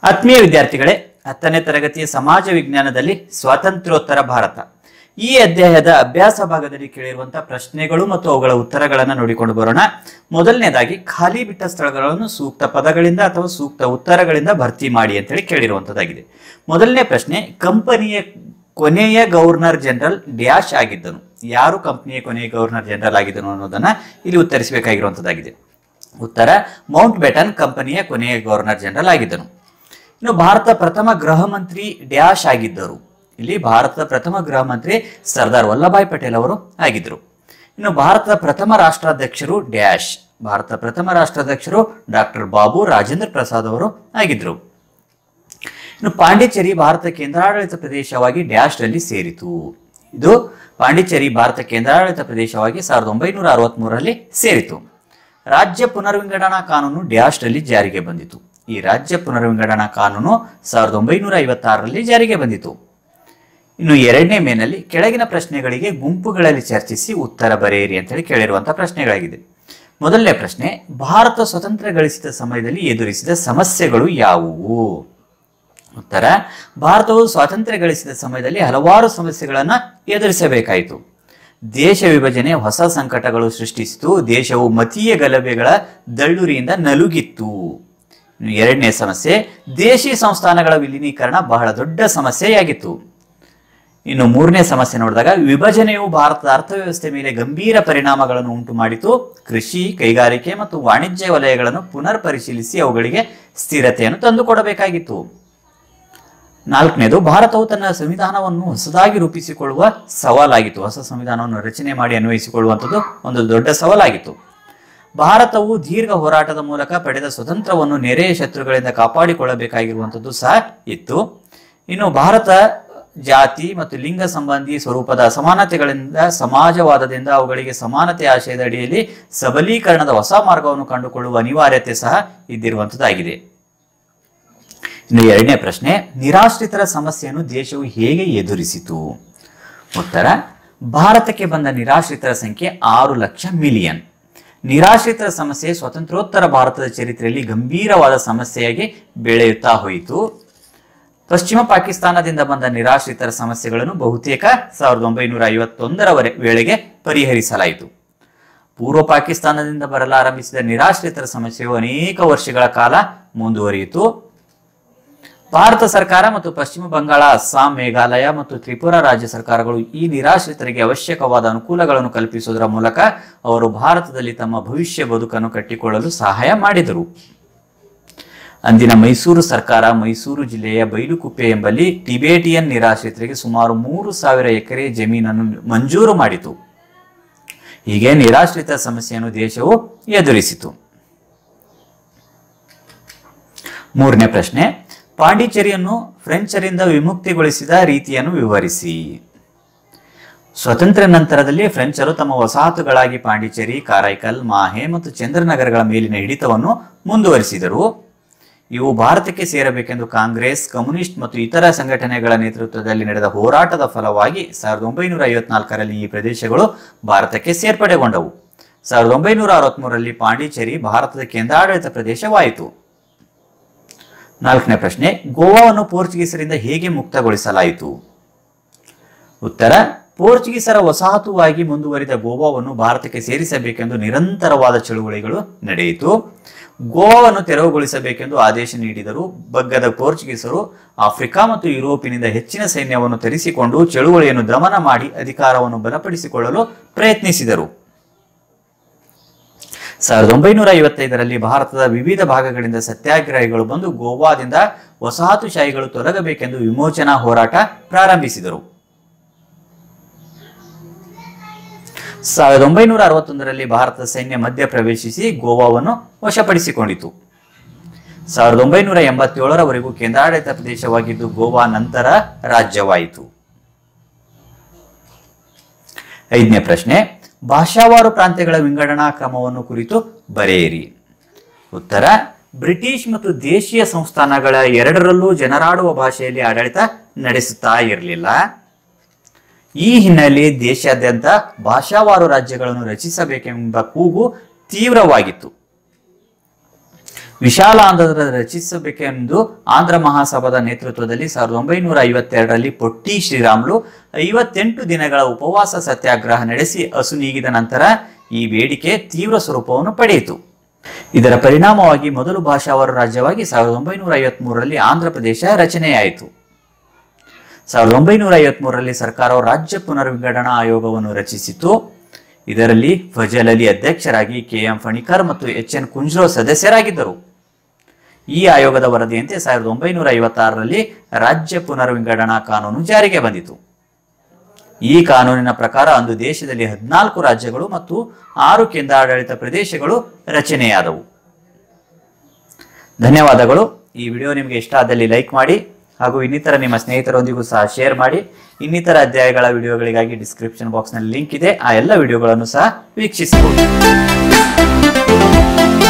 ಆತ್ಮೀಯ ವಿದ್ಯಾರ್ಥಿಗಳೇ, 10ನೇ ತರಗತಿಯ ಸಮಾಜ ವಿಜ್ಞಾನದಲ್ಲಿ ಸ್ವಾತಂತ್ರ್ಯೋತ್ತರ ಭಾರತ ಈ ಅಧ್ಯಾಯದ ಅಭ್ಯಾಸ ಭಾಗದಲ್ಲಿ ಕೇಳಿರುವಂತಹ ಪ್ರಶ್ನೆಗಳು ಮತ್ತು ಅವುಗಳ ಉತ್ತರಗಳನ್ನು ನೋಡಿಕೊಂಡು ಬರೋಣ. ಮೊದಲನೇದಾಗಿ ಖಾಲಿ ಬಿಟ್ಟ ಸ್ಥಳಗಳನ್ನು ಸೂಕ್ತ ಪದಗಳಿಂದ ಅಥವಾ ಸೂಕ್ತ ಉತ್ತರಗಳಿಂದ ಭರ್ತಿ ಮಾಡಿ ಅಂತೇಳಿ ಕೇಳಿರುವಂತದ್ದಾಗಿದೆ. ಮೊದಲನೇ ಪ್ರಶ್ನೆ, ಕಂಪನಿಯ ಕೊನೆಯ ಗವರ್ನರ್ ಜನರಲ್ ಡ್ಯಾಶ್ ಆಗಿದ್ದನು. ಯಾರು ಕಂಪನಿಯ ಕೊನೆಯ ಗವರ್ನರ್ ಜನರಲ್ ಆಗಿದ್ದನು ಅನ್ನೋದನ್ನ ಇಲ್ಲಿ ಉತ್ತರಿಸಬೇಕಾಗಿರುವಂತದ್ದಾಗಿದೆ. ಉತ್ತರ, ಮೌಂಟ್ ಬೇಟನ್ ಕಂಪನಿಯ ಕೊನೆಯ ಗವರ್ನರ್ ಜನರಲ್ ಆಗಿದ್ದನು. ಇನ್ನು ಭಾರತ ಪ್ರಥಮ ಗೃಹ ಮಂತ್ರಿ ಡ್ಯಾಶ್ ಆಗಿದ್ದರು. ಇಲ್ಲಿ ಭಾರತದ ಪ್ರಥಮ ಗೃಹ ಮಂತ್ರಿ ಸರ್ದಾರ್ ವಲ್ಲಭಾಯ್ ಪಟೇಲ್ ಅವರು ಆಗಿದ್ರು. ಇನ್ನು ಭಾರತದ ಪ್ರಥಮ ರಾಷ್ಟ್ರಾಧ್ಯಕ್ಷರು ಡ್ಯಾಶ್. ಭಾರತ ಪ್ರಥಮ ರಾಷ್ಟ್ರಾಧ್ಯಕ್ಷರು ಡಾಕ್ಟರ್ ಬಾಬು ರಾಜೇಂದ್ರ ಪ್ರಸಾದ್ ಅವರು ಆಗಿದ್ರು. ಇನ್ನು ಪಾಂಡಿಚೇರಿ ಭಾರತ ಕೇಂದ್ರಾಡಳಿತ ಪ್ರದೇಶವಾಗಿ ಡ್ಯಾಶ್ ನಲ್ಲಿ ಸೇರಿತು. ಇದು ಪಾಂಡಿಚೇರಿ ಭಾರತ ಕೇಂದ್ರಾಡಳಿತ ಪ್ರದೇಶವಾಗಿ 1963ರಲ್ಲಿ ಸೇರಿತು. ರಾಜ್ಯ ಪುನರ್ವಿಂಗಡಣಾ ಕಾನೂನು ಡ್ಯಾಶ್ ನಲ್ಲಿ ಜಾರಿಗೆ ಬಂದಿತು. ಈ ರಾಜ್ಯ ಪುನರ್ವಿಂಗಡಣಾ ಕಾನೂನು 1956ರಲ್ಲಿ ಜಾರಿಗೆ ಬಂದಿತು. ಇನ್ನು ಎರಡನೇ ಮೇನಲ್ಲಿ ಕೆಳಗಿನ ಪ್ರಶ್ನೆಗಳಿಗೆ ಗುಂಪುಗಳಲ್ಲಿ ಚರ್ಚಿಸಿ ಉತ್ತರ ಬರೆಯಿರಿ ಅಂತ ಹೇಳಿ ಕೇಳಿರುವಂತಹ ಪ್ರಶ್ನೆಗಳಾಗಿದೆ. ಮೊದಲನೇ ಪ್ರಶ್ನೆ, ಭಾರತ ಸ್ವತಂತ್ರ ಗಳಿಸಿದ ಸಮಯದಲ್ಲಿ ಎದುರಿಸಿದ ಸಮಸ್ಯೆಗಳು ಯಾವುವು? ಉತ್ತರ, ಭಾರತವು ಸ್ವಾತಂತ್ರ್ಯ ಗಳಿಸಿದ ಸಮಯದಲ್ಲಿ ಹಲವಾರು ಸಮಸ್ಯೆಗಳನ್ನು ಎದುರಿಸಬೇಕಾಯಿತು. ದೇಶ ವಿಭಜನೆ ಹೊಸ ಸಂಕಟಗಳು ಸೃಷ್ಟಿಸಿತು. ದೇಶವು ಮತೀಯ ಗಲಭೆಗಳ ದಳ್ಳುರಿಯಿಂದ ನಲುಗಿತ್ತು. ಎರಡನೇ ಸಮಸ್ಯೆ, ದೇಶಿ ಸಂಸ್ಥಾನಗಳ ವಿಲೀನೀಕರಣ ಬಹಳ ದೊಡ್ಡ ಸಮಸ್ಯೆಯಾಗಿತ್ತು. ಇನ್ನು ಮೂರನೇ ಸಮಸ್ಯೆ ನೋಡಿದಾಗ ವಿಭಜನೆಯು ಭಾರತದ ಅರ್ಥವ್ಯವಸ್ಥೆ ಮೇಲೆ ಗಂಭೀರ ಪರಿಣಾಮಗಳನ್ನು ಉಂಟು ಮಾಡಿತು. ಕೃಷಿ, ಕೈಗಾರಿಕೆ ಮತ್ತು ವಾಣಿಜ್ಯ ವಲಯಗಳನ್ನು ಪುನರ್ ಪರಿಶೀಲಿಸಿ ಅವುಗಳಿಗೆ ಸ್ಥಿರತೆಯನ್ನು ತಂದುಕೊಡಬೇಕಾಗಿತ್ತು. ನಾಲ್ಕನೇದು, ಭಾರತವು ತನ್ನ ಸಂವಿಧಾನವನ್ನು ಹೊಸದಾಗಿ ರೂಪಿಸಿಕೊಳ್ಳುವ ಸವಾಲಾಗಿತ್ತು. ಹೊಸ ಸಂವಿಧಾನವನ್ನು ರಚನೆ ಮಾಡಿ ಅನ್ವಯಿಸಿಕೊಳ್ಳುವಂಥದ್ದು ಒಂದು ದೊಡ್ಡ ಸವಾಲಾಗಿತ್ತು. ಭಾರತವು ದೀರ್ಘ ಹೋರಾಟದ ಮೂಲಕ ಪಡೆದ ಸ್ವತಂತ್ರವನ್ನು ನೆರೆಯ ಶತ್ರುಗಳಿಂದ ಕಾಪಾಡಿಕೊಳ್ಳಬೇಕಾಗಿರುವಂಥದ್ದು ಸಹ ಇತ್ತು. ಇನ್ನು ಭಾರತ ಜಾತಿ ಮತ್ತು ಲಿಂಗ ಸಂಬಂಧಿ ಸ್ವರೂಪದ ಅಸಮಾನತೆಗಳಿಂದ ಸಮಾಜವಾದದಿಂದ ಅವುಗಳಿಗೆ ಸಮಾನತೆ ಆಶಯದ ಅಡಿಯಲ್ಲಿ ಸಬಲೀಕರಣದ ಹೊಸ ಮಾರ್ಗವನ್ನು ಕಂಡುಕೊಳ್ಳುವ ಅನಿವಾರ್ಯತೆ ಸಹ ಇದ್ದಿರುವಂಥದ್ದಾಗಿದೆ. ಇನ್ನು ಎರಡನೇ ಪ್ರಶ್ನೆ, ನಿರಾಶ್ರಿತರ ಸಮಸ್ಯೆಯನ್ನು ದೇಶವು ಹೇಗೆ ಎದುರಿಸಿತು? ಉತ್ತರ, ಭಾರತಕ್ಕೆ ಬಂದ ನಿರಾಶ್ರಿತರ ಸಂಖ್ಯೆ 6 ಲಕ್ಷ ಮಿಲಿಯನ್. ನಿರಾಶ್ರಿತರ ಸಮಸ್ಯೆ ಸ್ವತಂತ್ರೋತ್ತರ ಭಾರತದ ಚರಿತ್ರೆಯಲ್ಲಿ ಗಂಭೀರವಾದ ಸಮಸ್ಯೆಯಾಗಿ ಬೆಳೆಯುತ್ತಾ ಹೋಯಿತು. ಪಶ್ಚಿಮ ಪಾಕಿಸ್ತಾನದಿಂದ ಬಂದ ನಿರಾಶ್ರಿತರ ಸಮಸ್ಯೆಗಳನ್ನು ಬಹುತೇಕ 1951ರ ವೇಳೆಗೆ ಪರಿಹರಿಸಲಾಯಿತು. ಪೂರ್ವ ಪಾಕಿಸ್ತಾನದಿಂದ ಬರಲಾರಂಭಿಸಿದ ನಿರಾಶ್ರಿತರ ಸಮಸ್ಯೆಯು ಅನೇಕ ವರ್ಷಗಳ ಕಾಲ ಮುಂದುವರಿಯಿತು. ಭಾರತ ಸರ್ಕಾರ ಮತ್ತು ಪಶ್ಚಿಮ ಬಂಗಾಳ, ಅಸ್ಸಾಂ, ಮೇಘಾಲಯ ಮತ್ತು ತ್ರಿಪುರಾ ರಾಜ್ಯ ಸರ್ಕಾರಗಳು ಈ ನಿರಾಶ್ರಿತರಿಗೆ ಅವಶ್ಯಕವಾದ ಅನುಕೂಲಗಳನ್ನು ಕಲ್ಪಿಸುವುದರ ಮೂಲಕ ಅವರು ಭಾರತದಲ್ಲಿ ತಮ್ಮ ಭವಿಷ್ಯ ಬದುಕನ್ನು ಕಟ್ಟಿಕೊಳ್ಳಲು ಸಹಾಯ ಮಾಡಿದರು. ಅಂದಿನ ಮೈಸೂರು ಸರ್ಕಾರ ಮೈಸೂರು ಜಿಲ್ಲೆಯ ಬೈಲುಕುಪ್ಪೆ ಎಂಬಲ್ಲಿ ಟಿಬೇಟಿಯನ್ ನಿರಾಶ್ರಿತರಿಗೆ ಸುಮಾರು 3,000 ಎಕರೆ ಜಮೀನನ್ನು ಮಂಜೂರು ಮಾಡಿತು. ಹೀಗೆ ನಿರಾಶ್ರಿತ ಸಮಸ್ಯೆಯನ್ನು ದೇಶವು ಎದುರಿಸಿತು. ಮೂರನೇ ಪ್ರಶ್ನೆ, ಪಾಂಡಿಚೇರಿಯನ್ನು ಫ್ರೆಂಚರಿಂದ ವಿಮುಕ್ತಿಗೊಳಿಸಿದ ರೀತಿಯನ್ನು ವಿವರಿಸಿ. ಸ್ವತಂತ್ರ ನಂತರದಲ್ಲಿ ಫ್ರೆಂಚರು ತಮ್ಮ ವಸಾಹತುಗಳಾಗಿ ಪಾಂಡಿಚೇರಿ, ಕಾರೈಕಲ್, ಮಾಹೆ ಮತ್ತು ಚಂದ್ರನಗರಗಳ ಮೇಲಿನ ಹಿಡಿತವನ್ನು ಮುಂದುವರಿಸಿದರು. ಇವು ಭಾರತಕ್ಕೆ ಸೇರಬೇಕೆಂದು ಕಾಂಗ್ರೆಸ್, ಕಮ್ಯುನಿಸ್ಟ್ ಮತ್ತು ಇತರ ಸಂಘಟನೆಗಳ ನೇತೃತ್ವದಲ್ಲಿ ನಡೆದ ಹೋರಾಟದ ಫಲವಾಗಿ 1954ರಲ್ಲಿ ಈ ಪ್ರದೇಶಗಳು ಭಾರತಕ್ಕೆ ಸೇರ್ಪಡೆಗೊಂಡವು. 1963ರಲ್ಲಿ ಪಾಂಡಿಚೇರಿ ಭಾರತದ ಕೇಂದ್ರಾಡಳಿತ ಪ್ರದೇಶವಾಯಿತು. ನಾಲ್ಕನೇ ಪ್ರಶ್ನೆ, ಗೋವಾವನ್ನು ಪೋರ್ಚುಗೀಸರಿಂದ ಹೇಗೆ ಮುಕ್ತಗೊಳಿಸಲಾಯಿತು? ಉತ್ತರ, ಪೋರ್ಚುಗೀಸರ ವಸಾಹತುವಾಗಿ ಮುಂದುವರಿದ ಗೋವಾವನ್ನು ಭಾರತಕ್ಕೆ ಸೇರಿಸಬೇಕೆಂದು ನಿರಂತರವಾದ ಚಳುವಳಿಗಳು ನಡೆಯಿತು. ಗೋವಾವನ್ನು ತೆರವುಗೊಳಿಸಬೇಕೆಂದು ಆದೇಶ ನೀಡಿದರು. ಬಗ್ಗದ ಪೋರ್ಚುಗೀಸರು ಆಫ್ರಿಕಾ ಮತ್ತು ಯುರೋಪಿನಿಂದ ಹೆಚ್ಚಿನ ಸೈನ್ಯವನ್ನು ತರಿಸಿಕೊಂಡು ಚಳುವಳಿಯನ್ನು ದಮನ ಮಾಡಿ ಅಧಿಕಾರವನ್ನು ಬಲಪಡಿಸಿಕೊಳ್ಳಲು ಪ್ರಯತ್ನಿಸಿದರು. 1955ರಲ್ಲಿ ಭಾರತದ ವಿವಿಧ ಭಾಗಗಳಿಂದ ಸತ್ಯಾಗ್ರಹಿಗಳು ಬಂದು ಗೋವಾದಿಂದ ವಸಾಹತುಶಾಹಿಗಳು ತೊಲಗಬೇಕೆಂದು ವಿಮೋಚನಾ ಹೋರಾಟ ಪ್ರಾರಂಭಿಸಿದರು. 1961ರಲ್ಲಿ ಭಾರತದ ಸೈನ್ಯ ಮಧ್ಯ ಪ್ರವೇಶಿಸಿ ಗೋವಾವನ್ನು ವಶಪಡಿಸಿಕೊಂಡಿತು. 1987ರವರೆಗೂ ಕೇಂದ್ರಾಡಳಿತ ಪ್ರದೇಶವಾಗಿದ್ದು ಗೋವಾ ನಂತರ ರಾಜ್ಯವಾಯಿತು. ಐದನೇ ಪ್ರಶ್ನೆ, ಭಾಷಾವಾರು ಪ್ರಾಂತ್ಯಗಳ ವಿಂಗಡಣಾ ಕ್ರಮವನ್ನು ಕುರಿತು ಬರೆಯಿರಿ. ಉತ್ತರ, ಬ್ರಿಟಿಷ್ ಮತ್ತು ದೇಶೀಯ ಸಂಸ್ಥಾನಗಳ ಎರಡರಲ್ಲೂ ಜನರಾಡುವ ಭಾಷೆಯಲ್ಲಿ ಆಡಳಿತ ನಡೆಸುತ್ತಾ ಇರಲಿಲ್ಲ. ಈ ಹಿನ್ನೆಲೆ ದೇಶಾದ್ಯಂತ ಭಾಷಾವಾರು ರಾಜ್ಯಗಳನ್ನು ರಚಿಸಬೇಕೆಂಬ ಕೂಗು ತೀವ್ರವಾಗಿತ್ತು. ವಿಶಾಲಾಂಧ್ರ ರಚಿಸಬೇಕೆಂದು ಆಂಧ್ರ ಮಹಾಸಭಾದ ನೇತೃತ್ವದಲ್ಲಿ 1952ರಲ್ಲಿ ಪೊಟ್ಟಿ ಶ್ರೀರಾಮುಲು 58 ದಿನಗಳ ಉಪವಾಸ ಸತ್ಯಾಗ್ರಹ ನಡೆಸಿ ಹಸು ನೀಗಿದ ನಂತರ ಈ ಬೇಡಿಕೆ ತೀವ್ರ ಸ್ವರೂಪವನ್ನು ಪಡೆಯಿತು. ಇದರ ಪರಿಣಾಮವಾಗಿ ಮೊದಲು ಭಾಷಾವಾರು ರಾಜ್ಯವಾಗಿ 1953ರಲ್ಲಿ ಆಂಧ್ರ ಪ್ರದೇಶ ರಚನೆಯಾಯಿತು. 1953ರಲ್ಲಿ ಸರ್ಕಾರವು ರಾಜ್ಯ ಪುನರ್ವಿಂಗಡಣಾ ಆಯೋಗವನ್ನು ರಚಿಸಿತು. ಇದರಲ್ಲಿ ಫಜಲ್ ಅಲಿ ಅಧ್ಯಕ್ಷರಾಗಿ, KM ಫಣಿಕರ್ ಮತ್ತು HN ಕುಂಜ್ರೋ ಸದಸ್ಯರಾಗಿದ್ದರು. ಈ ಆಯೋಗದ ವರದಿಯಂತೆ 1956ರಲ್ಲಿ ರಾಜ್ಯ ಪುನರ್ವಿಂಗಡಣಾ ಕಾನೂನು ಜಾರಿಗೆ ಬಂದಿತು. ಈ ಕಾನೂನಿನ ಪ್ರಕಾರ ಅಂದು ದೇಶದಲ್ಲಿ 14 ರಾಜ್ಯಗಳು ಮತ್ತು 6 ಕೇಂದ್ರಾಡಳಿತ ಪ್ರದೇಶಗಳು ರಚನೆಯಾದವು. ಧನ್ಯವಾದಗಳು. ಈ ವಿಡಿಯೋ ನಿಮಗೆ ಇಷ್ಟ ಆದಲ್ಲಿ ಲೈಕ್ ಮಾಡಿ ಹಾಗೂ ಇನ್ನಿತರ ನಿಮ್ಮ ಸ್ನೇಹಿತರೊಂದಿಗೂ ಸಹ ಶೇರ್ ಮಾಡಿ. ಇನ್ನಿತರ ಅಧ್ಯಾಯಗಳ ವಿಡಿಯೋಗಳಿಗಾಗಿ ಡಿಸ್ಕ್ರಿಪ್ಷನ್ ಬಾಕ್ಸ್ನಲ್ಲಿ ಲಿಂಕ್ ಇದೆ, ಆ ಎಲ್ಲ ವಿಡಿಯೋಗಳನ್ನು ಸಹ ವೀಕ್ಷಿಸಬಹುದು.